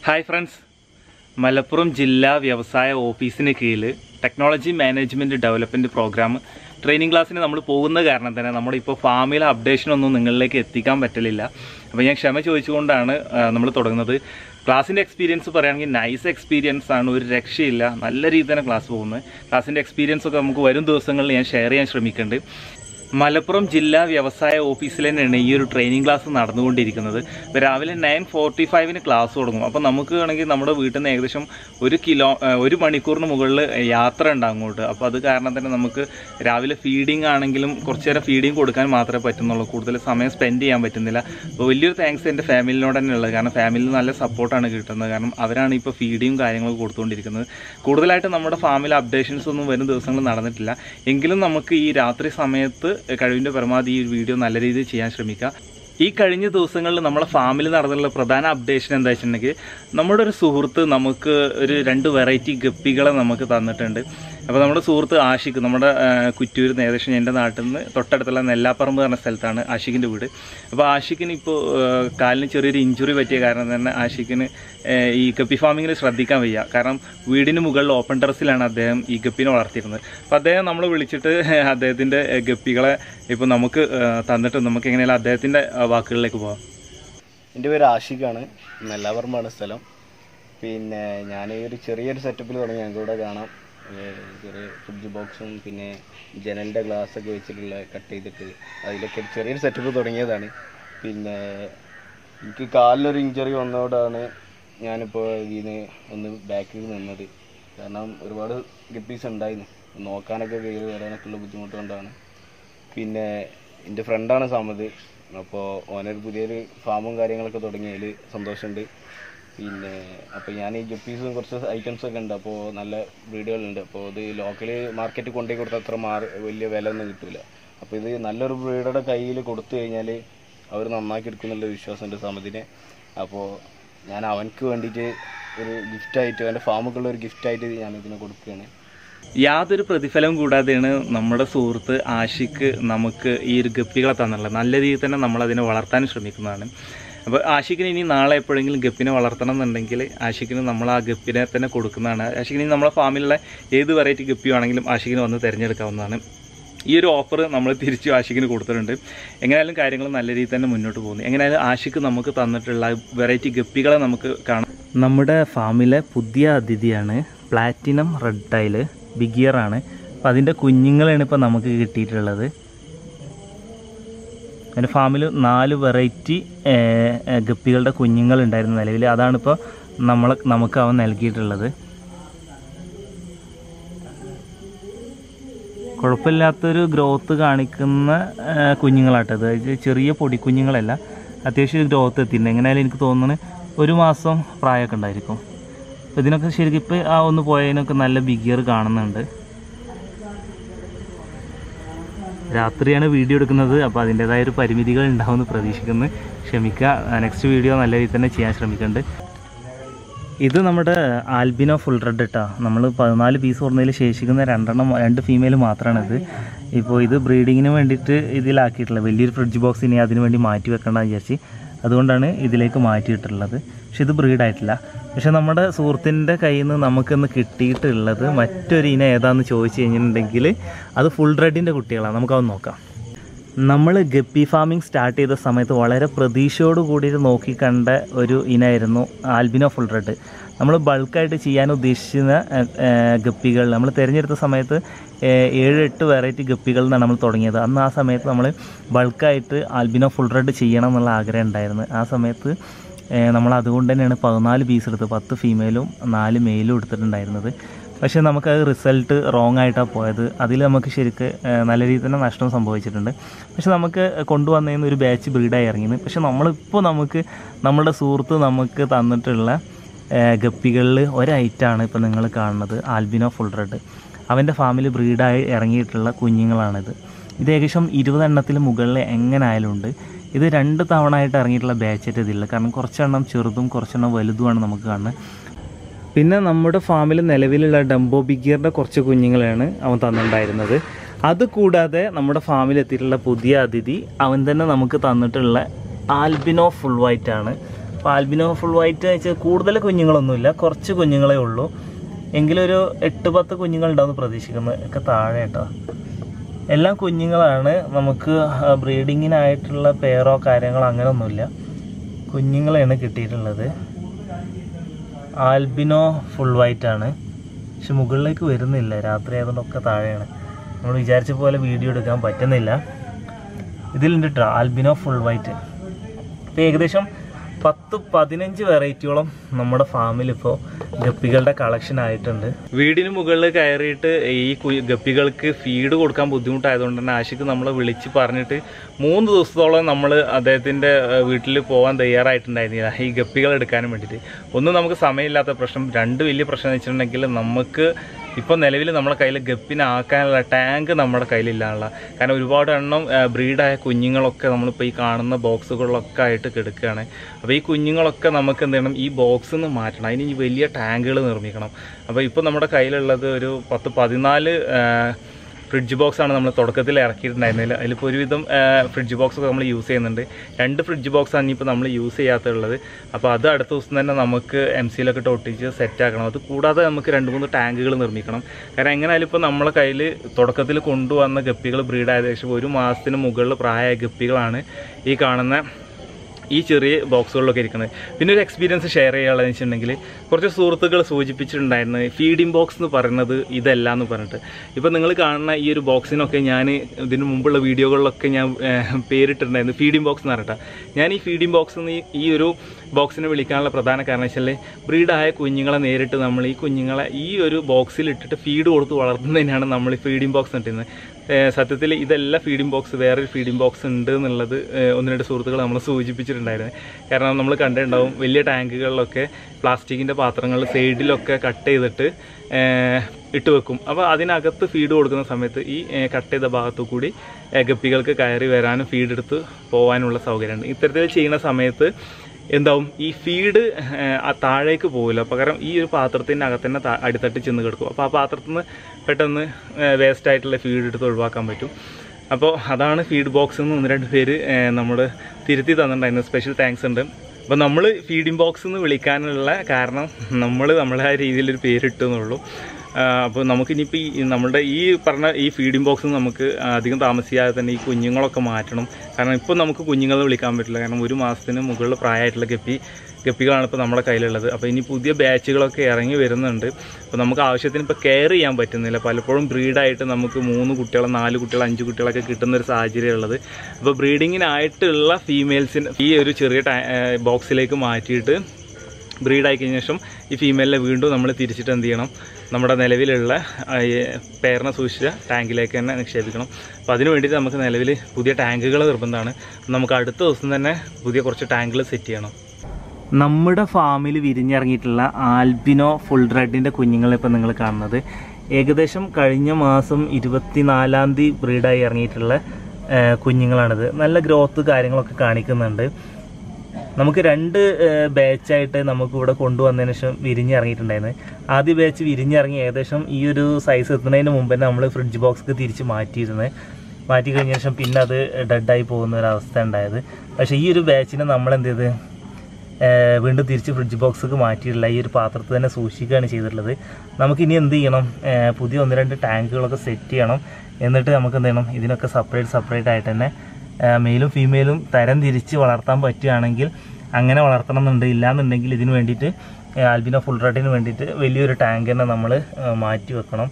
Hi friends, Malappuram ജില്ലാ വ്യവസായ ഓഫീസിന് കീഴിൽ technology management development programme training ക്ലാസ്സിന് നമ്മൾ പോകുന്ന കാരണം തന്നെ നമ്മളിപ്പോൾ ഫാമിലെ അപ്ഡേഷനൊന്നും നിങ്ങളിലേക്ക് എത്തിക്കാൻ പറ്റലില്ല. അപ്പോൾ ഞാൻ ക്ഷമ ചോദിച്ചുകൊണ്ടാണ് നമ്മൾ തുടങ്ങുന്നത്. ക്ലാസ്സിൻ്റെ എക്സ്പീരിയൻസ് പറയുകയാണെങ്കിൽ നൈസ് എക്സ്പീരിയൻസ് ആണ്, ഒരു രക്ഷയില്ല. നല്ല രീതിയിൽ തന്നെ ക്ലാസ് പോകുന്നത്. ക്ലാസ്സിൻ്റെ എക്സ്പീരിയൻസ് ഒക്കെ നമുക്ക് വരും ദിവസങ്ങളിൽ ഞാൻ ഷെയർ ചെയ്യാൻ ശ്രമിക്കുന്നുണ്ട്. മലപ്പുറം ജില്ലാ വ്യവസായ ഓഫീസിൽ തന്നെയാണ് ഈ ഒരു ട്രെയിനിങ് ക്ലാസ് നടന്നുകൊണ്ടിരിക്കുന്നത്. ഇപ്പോൾ രാവിലെ 9:45 ക്ലാസ് തുടങ്ങും. അപ്പോൾ നമുക്ക് ആണെങ്കിൽ നമ്മുടെ വീട്ടിൽ നിന്ന് ഏകദേശം 1 മണിക്കൂറിന് മുകളിൽ യാത്ര ഉണ്ട് അങ്ങോട്ട്. അപ്പോൾ അത് കാരണം തന്നെ നമുക്ക് രാവിലെ ഫീഡിങ് ആണെങ്കിലും കുറച്ച് നേരം ഫീഡിങ് കൊടുക്കാൻ മാത്രമേ പറ്റുന്നുള്ളൂ. കൂടുതൽ സമയം സ്പെൻഡ് ചെയ്യാൻ പറ്റുന്നില്ല. അപ്പോൾ വലിയൊരു താങ്ക്സ് എൻ്റെ ഫാമിലിനോട് തന്നെ ഉള്ളത്. കാരണം ഫാമിലിയിൽ നല്ല സപ്പോർട്ടാണ് കിട്ടുന്നത്. കാരണം അവരാണ് ഇപ്പോൾ ഫീഡിങ്ങും കാര്യങ്ങളൊക്കെ കൊടുത്തുകൊണ്ടിരിക്കുന്നത്. കൂടുതലായിട്ട് നമ്മുടെ ഫാമിൽ അപ്ഡേഷൻസ് ഒന്നും വരും ദിവസങ്ങളിൽ നടന്നിട്ടില്ല. എങ്കിലും നമുക്ക് ഈ രാത്രി സമയത്ത് കഴിവിൻ്റെ പരമാവധി ഈ വീഡിയോ നല്ല രീതിയിൽ ചെയ്യാൻ ശ്രമിക്കുക. ഈ കഴിഞ്ഞ ദിവസങ്ങളിൽ നമ്മളെ ഫാമിൽ നടന്നുള്ള പ്രധാന അപ്ഡേഷൻ എന്താ വെച്ചിട്ടുണ്ടെങ്കിൽ, നമ്മുടെ ഒരു സുഹൃത്ത് നമുക്ക് ഒരു 2 വെറൈറ്റി ഗപ്പികളെ നമുക്ക് തന്നിട്ടുണ്ട്. അപ്പോൾ നമ്മുടെ സുഹൃത്ത് ആഷിഖ്, നമ്മുടെ കുറ്റൂരിൽ നിന്ന് ഏകദേശം എൻ്റെ നാട്ടിൽ നിന്ന് തൊട്ടടുത്തുള്ള നെല്ലാപ്പറമ്പ് പറഞ്ഞ സ്ഥലത്താണ് ആഷിഖിൻ്റെ വീട്. അപ്പോൾ ആഷിഖിന് ഇപ്പോൾ കാലിന് ചെറിയൊരു ഇഞ്ചുറി പറ്റിയ കാരണം തന്നെ ആഷിഖിന് ഈ ഗപ്പി ഫാമിങ്ങിൽ ശ്രദ്ധിക്കാൻ വയ്യ. കാരണം വീടിന് മുകളിൽ ഓപ്പൺ ടെറസിലാണ് അദ്ദേഹം ഈ ഗപ്പിനെ വളർത്തിയിരുന്നത്. അപ്പോൾ അദ്ദേഹം നമ്മൾ വിളിച്ചിട്ട് അദ്ദേഹത്തിൻ്റെ ഗപ്പികളെ ഇപ്പോൾ നമുക്ക് തന്നിട്ട് നമുക്ക് എങ്ങനെയാലും അദ്ദേഹത്തിൻ്റെ വാക്കുകളിലേക്ക് പോകാം. എൻ്റെ പേര് ആഷിഖാണ്, നെല്ലാപ്പറമ്പാണ് സ്ഥലം. പിന്നെ ഞാൻ ഈ ഒരു ചെറിയൊരു സെറ്റപ്പിൽ തുടങ്ങി. ഞങ്ങൾക്ക് ഇവിടെ കാണാം ചെറിയ ഫ്രിഡ്ജ് ബോക്സും പിന്നെ ജനലിൻ്റെ ഗ്ലാസ്സൊക്കെ വെച്ചിട്ടുള്ള കട്ട് ചെയ്തിട്ട് അതിലൊക്കെ ചെറിയൊരു സെറ്റപ്പ് തുടങ്ങിയതാണ്. പിന്നെ എനിക്ക് കാലിനൊരു ഇഞ്ചറി വന്നതോടാണ് ഞാനിപ്പോൾ ഇതിന് ഒന്ന് ബാക്കിൽ നിന്നത്. കാരണം ഒരുപാട് ഗപ്പീസ് ഉണ്ടായിരുന്നു, നോക്കാനൊക്കെ കയ്യിൽ വരാനൊക്കെ ഉള്ള ബുദ്ധിമുട്ട് കൊണ്ടാണ്. പിന്നെ എൻ്റെ ഫ്രണ്ടാണ് സമത്. അപ്പോൾ ഓനൊരു പുതിയൊരു ഫാമും കാര്യങ്ങളൊക്കെ തുടങ്ങിയതിൽ സന്തോഷമുണ്ട്. പിന്നെ അപ്പോൾ ഞാൻ ഈ ഗപ്പീസും കുറച്ച് ഐറ്റംസൊക്കെ ഉണ്ട്. അപ്പോൾ നല്ല ബ്രീഡുകളുണ്ട്. അപ്പോൾ ഇത് ലോക്കൽ മാർക്കറ്റിൽ കൊണ്ടുപോയി കൊടുത്താൽ അത്ര വലിയ വില ഒന്നും കിട്ടില്ല. അപ്പോൾ ഇത് നല്ലൊരു ബ്രീഡറുടെ കയ്യിൽ കൊടുത്തു കഴിഞ്ഞാൽ അവർ നന്നാക്കി എടുക്കുന്നുള്ള വിശ്വാസമുണ്ട് സമതിനെ. അപ്പോൾ ഞാൻ അവനക്ക് വേണ്ടിയിട്ട് ഒരു ഗിഫ്റ്റായിട്ട്, അവൻ്റെ ഫാമുക്കുള്ള ഒരു ഗിഫ്റ്റായിട്ട് ഞാനിതിനെ കൊടുക്കുകയാണ്. യാതൊരു പ്രതിഫലവും കൂടാതെയാണ് നമ്മുടെ സുഹൃത്ത് ആഷിഖ് നമുക്ക് ഈ ഒരു ഗപ്പികളെ തന്നുള്ളത്. നല്ല രീതിയിൽ തന്നെ നമ്മളതിനെ വളർത്താൻ ശ്രമിക്കുന്നതാണ്. അപ്പോൾ ആഷിഖിന് ഇനി നാളെ എപ്പോഴെങ്കിലും ഗപ്പിനെ വളർത്തണം എന്നുണ്ടെങ്കിൽ ആഷിഖിന് നമ്മൾ ആ ഗപ്പിനെ തന്നെ കൊടുക്കുന്നതാണ്. ആഷിഖിന് നമ്മളെ ഫാമിലുള്ള ഏത് വെറൈറ്റി ഗപ്പിയാണെങ്കിലും ആഷിഖിന് വന്ന് തിരഞ്ഞെടുക്കാവുന്നതാണ്. ഈ ഒരു ഓഫർ നമ്മൾ തിരിച്ചു ആഷിഖിന് കൊടുത്തിട്ടുണ്ട്. എങ്ങനെയായാലും കാര്യങ്ങൾ നല്ല രീതിയിൽ തന്നെ മുന്നോട്ട് പോകുന്നു. എങ്ങനെയായാലും ആഷിഖ് നമുക്ക് തന്നിട്ടുള്ള വെറൈറ്റി ഗപ്പികളെ നമുക്ക് കാണാം. നമ്മുടെ ഫാമിലെ പുതിയ അതിഥിയാണ് പ്ലാറ്റിനം റെഡ് ടൈൽ ബിഗിയറാണ്. അപ്പോൾ അതിൻ്റെ കുഞ്ഞുങ്ങളാണ് ഇപ്പോൾ നമുക്ക് കിട്ടിയിട്ടുള്ളത്. എൻ്റെ ഫാമിൽ 4 വെറൈറ്റി ഗപ്പികളുടെ കുഞ്ഞുങ്ങളുണ്ടായിരുന്നു നിലവിൽ. അതാണിപ്പോൾ നമുക്ക് അവൻ നൽകിയിട്ടുള്ളത്. കുഴപ്പമില്ലാത്തൊരു ഗ്രോത്ത് കാണിക്കുന്ന കുഞ്ഞുങ്ങളാട്ടത്. ചെറിയ പൊടി കുഞ്ഞുങ്ങളല്ല, അത്യാവശ്യം ഗ്രോത്ത് എത്തിയിട്ടുണ്ട്. എങ്ങനെയായാലും എനിക്ക് തോന്നുന്നു 1 മാസം പ്രായമൊക്കെ ഉണ്ടായിരിക്കും. അപ്പോൾ ഇതിനൊക്കെ ശരിക്കും ഇപ്പോൾ ആ ഒന്ന് പോയതിനൊക്കെ നല്ല ബിഗിയർ കാണുന്നുണ്ട്. രാത്രിയാണ് വീഡിയോ എടുക്കുന്നത്, അപ്പോൾ അതിൻ്റേതായൊരു പരിമിതികൾ ഉണ്ടാവുമെന്ന് പ്രതീക്ഷിക്കുന്നു. ക്ഷമിക്കുക. നെക്സ്റ്റ് വീഡിയോ നല്ല രീതിയിൽ തന്നെ ചെയ്യാൻ ശ്രമിക്കുന്നുണ്ട്. ഇത് നമ്മുടെ ആൽബിനോ ഫുൾ റെഡ് ഇട്ടാ. നമ്മൾ 14 പീസ് പറഞ്ഞതിൽ ശേഷിക്കുന്ന 2 ഫീമെയിൽ മാത്രമാണിത്. ഇപ്പോൾ ഇത് ബ്രീഡിങ്ങിന് വേണ്ടിയിട്ട് ഇതിലാക്കിയിട്ടുള്ളത്. വലിയൊരു ഫ്രിഡ്ജ് ബോക്സ് ഇനി അതിന് വേണ്ടി മാറ്റി വെക്കേണ്ടെന്ന് വിചാരിച്ച് അതുകൊണ്ടാണ് ഇതിലേക്ക് മാറ്റിയിട്ടുള്ളത്. പക്ഷെ ഇത് ബ്രീഡായിട്ടില്ല. പക്ഷെ നമ്മുടെ സുഹൃത്തിൻ്റെ കയ്യിൽ നിന്ന് നമുക്കിന്ന് കിട്ടിയിട്ടുള്ളത് മറ്റൊരു ഇനം ഏതാണെന്ന് ചോദിച്ചു കഴിഞ്ഞിട്ടുണ്ടെങ്കിൽ അത് ഫുൾ റെഡിൻ്റെ കുട്ടികളാണ്. നമുക്കത് നോക്കാം. നമ്മൾ ഗപ്പി ഫാമിംഗ് സ്റ്റാർട്ട് ചെയ്ത സമയത്ത് വളരെ പ്രതീക്ഷയോട് കൂടിയിട്ട് നോക്കിക്കണ്ട ഒരു ഇനമായിരുന്നു ആൽബിനോ ഫുൾ റെഡ്. നമ്മൾ ബൾക്കായിട്ട് ചെയ്യാൻ ഉദ്ദേശിക്കുന്ന ഗപ്പികൾ നമ്മൾ തിരഞ്ഞെടുത്ത സമയത്ത് 7-8 വെറൈറ്റി ഗപ്പികളിൽ നിന്നാണ് നമ്മൾ തുടങ്ങിയത്. അന്ന് ആ സമയത്ത് നമ്മൾ ബൾക്കായിട്ട് ആൽബിനോ ഫുൾ റെഡ് ചെയ്യണം എന്നുള്ള ആഗ്രഹം ഉണ്ടായിരുന്നു. ആ സമയത്ത് നമ്മൾ അതുകൊണ്ട് തന്നെയാണ് 14 പീസ് എടുത്ത് 10 ഫീമെയിലും 4 മെയിലും എടുത്തിട്ടുണ്ടായിരുന്നത്. പക്ഷേ നമുക്കത് റിസൾട്ട് റോങ് ആയിട്ടാണ് പോയത്. അതിൽ നമുക്ക് ശരിക്ക് നല്ല രീതിയിൽ തന്നെ നഷ്ടം സംഭവിച്ചിട്ടുണ്ട്. പക്ഷെ നമുക്ക് കൊണ്ടുവന്നതിന് ഒരു ബാച്ച് ബ്രീഡായി ഇറങ്ങിയത്. പക്ഷെ നമ്മുടെ സുഹൃത്ത് നമുക്ക് തന്നിട്ടുള്ള ഗപ്പികളിൽ ഒരൈറ്റാണ് ഇപ്പോൾ നിങ്ങൾ കാണുന്നത്, ആൽബിനോ ഫുൾ റെഡ്. അവൻ്റെ ഫാമിൽ ബ്രീഡായി ഇറങ്ങിയിട്ടുള്ള കുഞ്ഞുങ്ങളാണിത്. ഇത് ഏകദേശം 20 എണ്ണത്തിൽ മുകളിൽ എങ്ങനായാലും ഉണ്ട്. ഇത് 2 തവണ ആയിട്ട് ഇറങ്ങിയിട്ടുള്ള ബാച്ചായിട്ട് ഇതില്ല. കാരണം കുറച്ചെണ്ണം ചെറുതും കുറച്ചെണ്ണം വലുതുമാണ് നമുക്ക് കാണുന്നത്. പിന്നെ നമ്മുടെ ഫാമിൽ നിലവിലുള്ള ഡംബോ ബിഗിയറിൻ്റെ കുറച്ച് കുഞ്ഞുങ്ങളാണ് അവൻ തന്നിട്ടുണ്ടായിരുന്നത്. അതുകൂടാതെ നമ്മുടെ ഫാമിൽ എത്തിയിട്ടുള്ള പുതിയ അതിഥി അവൻ തന്നെ നമുക്ക് തന്നിട്ടുള്ള ആൽബിനോ ഫുൾ വൈറ്റ് ആണ്. അപ്പോൾ ആൽബിനോ ഫുൾ വൈറ്റ് വെച്ചാൽ കൂടുതൽ കുഞ്ഞുങ്ങളൊന്നുമില്ല, കുറച്ച് കുഞ്ഞുങ്ങളേ ഉള്ളൂ. എങ്കിലും ഒരു 8-10 കുഞ്ഞുങ്ങളുണ്ടാവുമെന്ന് പ്രതീക്ഷിക്കുന്നത്. ഒക്കെ താഴെ കേട്ടോ, എല്ലാം കുഞ്ഞുങ്ങളാണ്. നമുക്ക് ബ്രീഡിങ്ങിനായിട്ടുള്ള പെയറോ കാര്യങ്ങളോ അങ്ങനെയൊന്നുമില്ല, കുഞ്ഞുങ്ങളെയാണ് കിട്ടിയിട്ടുള്ളത്. ആൽബിനോ ഫുൾ വൈറ്റ് ആണ്, പക്ഷെ മുകളിലേക്ക് വരുന്നില്ല, രാത്രി ആയതുകൊണ്ടൊക്കെ താഴെയാണ്. നമ്മൾ വിചാരിച്ച പോലെ വീഡിയോ എടുക്കാൻ പറ്റുന്നില്ല. ഇതിലുണ്ട് കേട്ടോ ആൽബിനോ ഫുൾ വൈറ്റ്. ഇപ്പോൾ ഏകദേശം 10-15 വെറൈറ്റിയോളം നമ്മുടെ ഫാമിൽ ഇപ്പോൾ ഗപ്പികളുടെ കളക്ഷൻ ആയിട്ടുണ്ട്. വീടിന് മുകളിൽ കയറിയിട്ട് ഈ ഗപ്പികൾക്ക് ഫീഡ് കൊടുക്കാൻ ബുദ്ധിമുട്ടായതുകൊണ്ട് തന്നെ ആഷിക്ക് നമ്മളെ വിളിച്ച് പറഞ്ഞിട്ട് 3 ദിവസത്തോളം നമ്മൾ അദ്ദേഹത്തിൻ്റെ വീട്ടിൽ പോകാൻ തയ്യാറായിട്ടുണ്ടായിരുന്നില്ല ഈ ഗപ്പികൾ എടുക്കാനും വേണ്ടിയിട്ട്. ഒന്നും നമുക്ക് സമയമില്ലാത്ത പ്രശ്നം, 2 വലിയ പ്രശ്നം എന്ന് വെച്ചിട്ടുണ്ടെങ്കിൽ നമുക്ക് ഇപ്പോൾ നിലവിൽ നമ്മുടെ കയ്യിൽ ഗപ്പിനാക്കാനുള്ള ടാങ്ക് നമ്മുടെ കയ്യിലില്ലാനുള്ള, കാരണം ഒരുപാട് എണ്ണം ബ്രീഡായ കുഞ്ഞുങ്ങളൊക്കെ നമ്മളിപ്പോൾ ഈ കാണുന്ന ബോക്സുകളിലൊക്കെ ആയിട്ട് കിടക്കുകയാണ്. അപ്പോൾ ഈ കുഞ്ഞുങ്ങളൊക്കെ നമുക്ക് എന്ത് ചെയ്യണം, ഈ ബോക്സിൽ നിന്ന് മാറ്റണം, അതിന് വലിയ ടാങ്കുകൾ നിർമ്മിക്കണം. അപ്പോൾ ഇപ്പോൾ നമ്മുടെ കയ്യിലുള്ളത് ഒരു 10-14 ഫ്രിഡ്ജ് ബോക്സാണ് നമ്മൾ തുടക്കത്തിൽ ഇറക്കിയിട്ടുണ്ടായിരുന്നത്. അതിലിപ്പോൾ ഒരുവിധം ഫ്രിഡ്ജ് ബോക്സൊക്കെ നമ്മൾ യൂസ് ചെയ്യുന്നുണ്ട്. 2 ഫ്രിഡ്ജ് ബോക്സാണ് ഇപ്പോൾ നമ്മൾ യൂസ് ചെയ്യാത്തുള്ളത്. അപ്പോൾ അത് അടുത്ത ദിവസം തന്നെ നമുക്ക് MCയിലൊക്കെ ഒട്ടിച്ച് സെറ്റാക്കണം. അത് കൂടാതെ നമുക്ക് 2-3 ടാങ്കുകൾ നിർമ്മിക്കണം. കാരണം എങ്ങനെയായാലും ഇപ്പോൾ നമ്മളെ കയ്യിൽ തുടക്കത്തിൽ കൊണ്ടുവന്ന ഗപ്പികൾ ബ്രീഡ് ഏകദേശം 1 മാസത്തിന് മുകളിൽ പ്രായമായ ഗപ്പികളാണ് ഈ കാണുന്ന ഈ ചെറിയ ബോക്സുകളിലൊക്കെ ഇരിക്കുന്നത്. പിന്നെ ഒരു എക്സ്പീരിയൻസ് ഷെയർ ചെയ്യാനുള്ളതെന്ന് വെച്ചിട്ടുണ്ടെങ്കിൽ, കുറച്ച് സുഹൃത്തുക്കൾ സൂചിപ്പിച്ചിട്ടുണ്ടായിരുന്നു ഫീഡിംഗ് ബോക്സ് എന്ന് പറയുന്നത് ഇതല്ല എന്ന് പറഞ്ഞിട്ട്. ഇപ്പോൾ നിങ്ങൾ കാണുന്ന ഈ ഒരു ബോക്സിനൊക്കെ ഞാൻ ഇതിന് മുമ്പുള്ള വീഡിയോകളിലൊക്കെ ഞാൻ പേരിട്ടിട്ടുണ്ടായിരുന്നു ഫീഡിംഗ് ബോക്സ് എന്ന് പറഞ്ഞിട്ട്. ഞാൻ ഈ ഫീഡിംഗ് ബോക്സ് എന്ന് ഈ ഒരു ബോക്സിനെ വിളിക്കാനുള്ള പ്രധാന കാരണം വെച്ചാൽ ബ്രീഡായ കുഞ്ഞുങ്ങളെ നേരിട്ട് നമ്മൾ ഈ കുഞ്ഞുങ്ങളെ ഈ ഒരു ബോക്സിൽ ഇട്ടിട്ട് ഫീഡ് കൊടുത്ത് വളർത്തുന്നതിനാണ് നമ്മൾ ഈ ഫീഡിംഗ് ബോക്സ് ഇട്ടിരുന്നത്. സത്യത്തിൽ ഇതെല്ലാം ഫീഡിംഗ് ബോക്സ്, വേറൊരു ഫീഡിംഗ് ബോക്സ് ഉണ്ട് എന്നുള്ളത് 1-2 സുഹൃത്തുക്കൾ നമ്മൾ സൂചിപ്പിച്ചിട്ടുണ്ടായിരുന്നു. കാരണം നമ്മൾ കണ്ടിട്ടുണ്ടാവും വലിയ ടാങ്കുകളിലൊക്കെ പ്ലാസ്റ്റിക്കിൻ്റെ പാത്രങ്ങൾ സൈഡിലൊക്കെ കട്ട് ചെയ്തിട്ട് ഇട്ട് വെക്കും. അപ്പോൾ അതിനകത്ത് ഫീഡ് കൊടുക്കുന്ന സമയത്ത് ഈ കട്ട് ചെയ്ത ഭാഗത്തു കൂടി ഗപ്പികൾക്ക് കയറി വരാനും ഫീഡ് എടുത്ത് പോകാനുള്ള സൗകര്യമുണ്ട്. ഇത്തരത്തിൽ ചെയ്യുന്ന സമയത്ത് എന്താവും, ഈ ഫീഡ് താഴേക്ക് പോകില്ല, പകരം ഈ ഒരു പാത്രത്തിൻ്റെ അകത്ത് തന്നെ അടിത്തട്ടി ചെന്ന് കിടക്കും. അപ്പോൾ ആ പാത്രത്തിൽ നിന്ന് പെട്ടെന്ന് വേസ്റ്റായിട്ടുള്ള ഫീഡ് എടുത്ത് ഒഴിവാക്കാൻ പറ്റും. അപ്പോൾ അതാണ് ഫീഡ് ബോക്സ് എന്ന് 1-2 പേര് നമ്മൾ തിരുത്തി തന്നിട്ടുണ്ടായിരുന്നു. സ്പെഷ്യൽ താങ്ക്സ് ഉണ്ട്. അപ്പോൾ നമ്മൾ ഫീഡിംഗ് ബോക്സ് എന്ന് വിളിക്കാനുള്ള കാരണം നമ്മളെ ആ രീതിയിലൊരു പേരിട്ടു എന്നുള്ളൂ. അപ്പോൾ നമുക്കിനിയിപ്പോൾ നമ്മുടെ ഈ പറഞ്ഞ ഈ ഫീഡിംഗ് ബോക്സ് നമുക്ക് അധികം താമസിയാതെ തന്നെ ഈ കുഞ്ഞുങ്ങളൊക്കെ മാറ്റണം. കാരണം ഇപ്പോൾ നമുക്ക് കുഞ്ഞുങ്ങളെ വിളിക്കാൻ പറ്റില്ല, കാരണം 1 മാസത്തിന് മുകളിൽ പ്രായമായിട്ടുള്ള ഗപ്പികളാണ് ഇപ്പോൾ നമ്മുടെ കയ്യിലുള്ളത്. അപ്പോൾ ഇനി പുതിയ ബാച്ചുകളൊക്കെ ഇറങ്ങി വരുന്നുണ്ട്. അപ്പോൾ നമുക്ക് ആവശ്യത്തിന് ഇപ്പോൾ കെയർ ചെയ്യാൻ പറ്റുന്നില്ല. പലപ്പോഴും ബ്രീഡായിട്ട് നമുക്ക് 3 കുട്ടികൾ, 4 കുട്ടികൾ, 5 കുട്ടികളൊക്കെ കിട്ടുന്നൊരു സാഹചര്യം ഉള്ളത്. അപ്പോൾ ബ്രീഡിങ്ങിനായിട്ടുള്ള ഫീമെയിൽസിന് ഈ ഒരു ചെറിയ ബോക്സിലേക്ക് മാറ്റിയിട്ട് ബ്രീഡായി കഴിഞ്ഞ ശേഷം ഈ ഫീമെയിലിനെ വീണ്ടും നമ്മൾ തിരിച്ചിട്ട് എന്ത് ചെയ്യണം, നമ്മുടെ നിലവിലുള്ള പേരിനെ സൂക്ഷിച്ച ടാങ്കിലേക്ക് തന്നെ നിക്ഷേപിക്കണം. അപ്പോൾ അതിന് വേണ്ടിയിട്ട് നമുക്ക് നിലവിൽ പുതിയ ടാങ്കുകൾ നിർബന്ധമാണ്. നമുക്ക് അടുത്ത ദിവസം തന്നെ പുതിയ കുറച്ച് ടാങ്കുകൾ സെറ്റ് ചെയ്യണം. നമ്മുടെ ഫാമിൽ വിരിഞ്ഞിറങ്ങിയിട്ടുള്ള ആൽബിനോ ഫുൾ റെഡിൻ്റെ കുഞ്ഞുങ്ങളെ ഇപ്പോൾ നിങ്ങൾ കാണുന്നത് ഏകദേശം കഴിഞ്ഞ മാസം 24-ാം തീയതി ബ്രീഡായി ഇറങ്ങിയിട്ടുള്ള കുഞ്ഞുങ്ങളാണിത്. നല്ല ഗ്രോത്ത് കാര്യങ്ങളൊക്കെ കാണിക്കുന്നുണ്ട്. നമുക്ക് 2 ബാച്ചായിട്ട് നമുക്കിവിടെ കൊണ്ടുവന്നതിന് ശേഷം വിരിഞ്ഞിറങ്ങിയിട്ടുണ്ടായിരുന്നു. ആദ്യ ബാച്ച് വിരിഞ്ഞിറങ്ങി ഏകദേശം ഈ ഒരു സൈസ് എത്തുന്നതിന് മുമ്പ് തന്നെ നമ്മൾ ഫ്രിഡ്ജ് ബോക്സ് തിരിച്ച് മാറ്റി കഴിഞ്ഞ ശേഷം പിന്നെ അത് ഡെഡായി പോകുന്ന ഒരവസ്ഥ ഉണ്ടായത്. പക്ഷേ ഈ ഒരു ബാച്ചിനെ നമ്മൾ എന്ത് ചെയ്ത് വീണ്ടും തിരിച്ച് ഫ്രിഡ്ജ് ബോക്സിലേക്ക് മാറ്റിയിട്ടില്ല, ഈ ഒരു പാത്രത്തിൽ തന്നെ സൂക്ഷിക്കുകയാണ് ചെയ്തിട്ടുള്ളത്. നമുക്കിനി എന്ത് ചെയ്യണം, പുതിയ 1-2 ടാങ്കുകളൊക്കെ സെറ്റ് ചെയ്യണം. എന്നിട്ട് നമുക്ക് എന്ത് ചെയ്യണം, ഇതിനൊക്കെ സെപ്പറേറ്റ് ആയിട്ട് തന്നെ മെയിലും ഫീമെയിലും തരം തിരിച്ച് വളർത്താൻ പറ്റുകയാണെങ്കിൽ അങ്ങനെ വളർത്തണം എന്നുണ്ട്. ഇല്ലാന്നുണ്ടെങ്കിൽ ഇതിന് വേണ്ടിയിട്ട് ആൽബിനോ ഫുൾ റെഡിന് വേണ്ടിയിട്ട് വലിയൊരു ടാങ്ക് തന്നെ നമ്മൾ മാറ്റി വെക്കണം.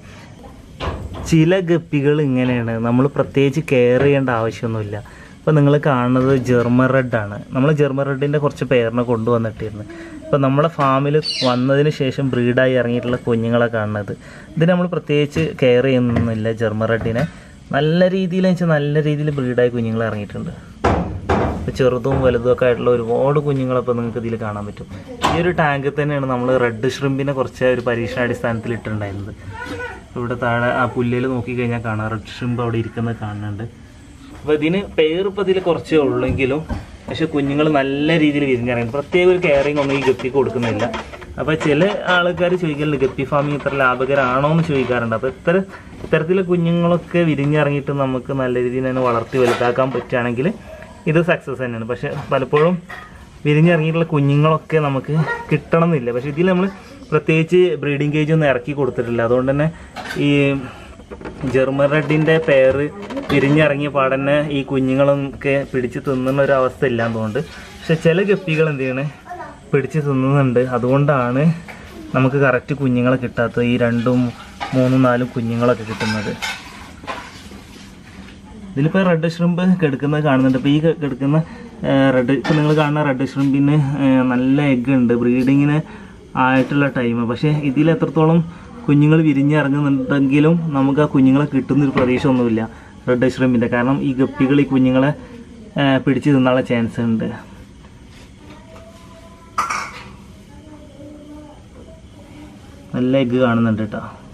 ചില ഗപ്പികൾ ഇങ്ങനെയാണ്, നമ്മൾ പ്രത്യേകിച്ച് കെയർ ചെയ്യേണ്ട ആവശ്യമൊന്നുമില്ല. ഇപ്പോൾ നിങ്ങൾ കാണുന്നത് ജർമ്മൻ റെഡാണ്. നമ്മൾ ജർമ്മൻ റെഡിൻ്റെ കുറച്ച് പേരിനെ കൊണ്ടുവന്നിട്ടിരുന്നു. ഇപ്പോൾ നമ്മുടെ ഫാമിൽ വന്നതിന് ശേഷം ബ്രീഡായി ഇറങ്ങിയിട്ടുള്ള കുഞ്ഞുങ്ങളെ കാണുന്നത്. ഇതിന് നമ്മൾ പ്രത്യേകിച്ച് കെയർ ചെയ്യുന്നൊന്നുമില്ല. ജർമ്മൻ റെഡിനെ നല്ല രീതിയിൽ ബ്രീഡായി കുഞ്ഞുങ്ങൾ ഇറങ്ങിയിട്ടുണ്ട്. ഇപ്പോൾ ചെറുതും വലുതും ഒക്കെ ആയിട്ടുള്ള ഒരുപാട് കുഞ്ഞുങ്ങളപ്പോൾ നിങ്ങൾക്ക് ഇതിൽ കാണാൻ പറ്റും. ഈ ഒരു ടാങ്കിൽ തന്നെയാണ് നമ്മൾ റെഡ് ഷ്രിമ്പിനെ കുറച്ച് ഒരു പരീക്ഷണാടിസ്ഥാനത്തിൽ ഇട്ടിട്ടുണ്ടായിരുന്നത്. ഇവിടെ താഴെ ആ പുല്ലിൽ നോക്കിക്കഴിഞ്ഞാൽ കാണാം റെഡ് ഷ്രിമ്പ് അവിടെ ഇരിക്കുന്നത് കാണുന്നുണ്ട്. അപ്പോൾ ഇതിന് പേരിപ്പോൾ ഇതിൽ കുറച്ചേ ഉള്ളെങ്കിലും പക്ഷെ കുഞ്ഞുങ്ങൾ നല്ല രീതിയിൽ വിരിഞ്ഞിറങ്ങി. പ്രത്യേക ഒരു കെയറിങ് ഒന്നും ഈ ഗപ്പിക്ക് കൊടുക്കുന്നില്ല. അപ്പോൾ ചില ആൾക്കാർ ചോദിക്കലുണ്ട് ഗപ്പി ഫാമിങ് ഇത്ര ലാഭകരമാണോ എന്ന് ചോദിക്കാറുണ്ട്. അപ്പോൾ ഇത്തരത്തിലെ കുഞ്ഞുങ്ങളൊക്കെ വിരിഞ്ഞിറങ്ങിയിട്ട് നമുക്ക് നല്ല രീതിയിൽ തന്നെ വളർത്തി വലുതാക്കാൻ പറ്റുകയാണെങ്കിൽ ഇത് സക്സസ് തന്നെയാണ്. പക്ഷെ പലപ്പോഴും വിരിഞ്ഞിറങ്ങിയിട്ടുള്ള കുഞ്ഞുങ്ങളൊക്കെ നമുക്ക് കിട്ടണമെന്നില്ല. പക്ഷേ ഇതിൽ നമ്മൾ പ്രത്യേകിച്ച് ബ്രീഡിംഗ് കേജ് ഒന്നും ഇറക്കി കൊടുത്തിട്ടില്ല. അതുകൊണ്ട് തന്നെ ഈ ജർമ്മൻ റെഡിൻ്റെ പെയർ വിരിഞ്ഞിറങ്ങിയ പാടന്നെ ഈ കുഞ്ഞുങ്ങളൊക്കെ പിടിച്ച് തിന്നുന്ന ഒരു അവസ്ഥ ഇല്ലാത്തതുകൊണ്ട്. പക്ഷെ ചില ഗപ്പികൾ എന്ത് ചെയ്യണേ പിടിച്ച് തിന്നുന്നുണ്ട്. അതുകൊണ്ടാണ് നമുക്ക് കറക്റ്റ് കുഞ്ഞുങ്ങളെ കിട്ടാത്തത്, ഈ 2, 3, 4 കുഞ്ഞുങ്ങളൊക്കെ കിട്ടുന്നത്. ഇതിലിപ്പോൾ റെഡ് ഷ്രിമ്പ് കിടക്കുന്നത് കാണുന്നുണ്ട്. ഇപ്പോൾ ഈ കിടക്കുന്ന ഇപ്പം നിങ്ങൾ കാണുന്ന റെഡ് ഷ്രിമ്പിന് നല്ല എഗ്ഗ് ഉണ്ട്, ബ്രീഡിങ്ങിന് ആയിട്ടുള്ള ടൈം. പക്ഷേ ഇതിൽ എത്രത്തോളം കുഞ്ഞുങ്ങൾ വിരിഞ്ഞിറങ്ങുന്നുണ്ടെങ്കിലും നമുക്ക് ആ കുഞ്ഞുങ്ങളെ കിട്ടുന്നൊരു പ്രതീക്ഷ ഒന്നുമില്ല റെഡ് ഷ്രിമ്പിൻ്റെ. കാരണം ഈ ഗപ്പികൾ ഈ കുഞ്ഞുങ്ങളെ പിടിച്ച് തിന്നാനുള്ള ചാൻസ് ഉണ്ട്. നല്ല എഗ്ഗ് കാണുന്നുണ്ട് കേട്ടോ.